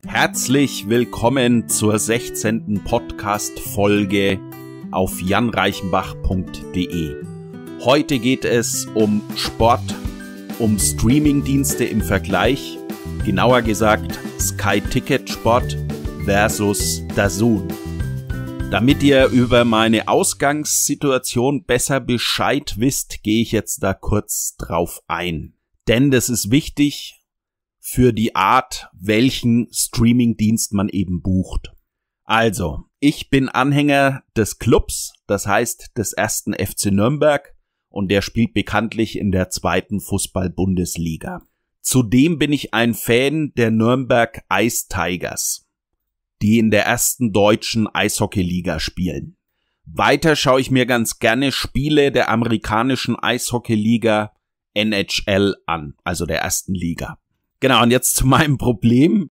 Herzlich willkommen zur 16. Podcast-Folge auf janreichenbach.de. Heute geht es um Sport, um Streamingdienste im Vergleich, genauer gesagt Sky Ticket Sport versus DAZN. Damit ihr über meine Ausgangssituation besser Bescheid wisst, gehe ich jetzt da kurz drauf ein. Denn das ist wichtig für die Art, welchen Streamingdienst man eben bucht. Also, ich bin Anhänger des Clubs, das heißt des 1. FC Nürnberg, und der spielt bekanntlich in der 2. Fußball-Bundesliga. Zudem bin ich ein Fan der Nürnberg Ice Tigers, die in der 1. deutschen Eishockeyliga spielen. Weiter schaue ich mir ganz gerne Spiele der amerikanischen Eishockeyliga NHL an, also der 1. Liga. Genau, und jetzt zu meinem Problem.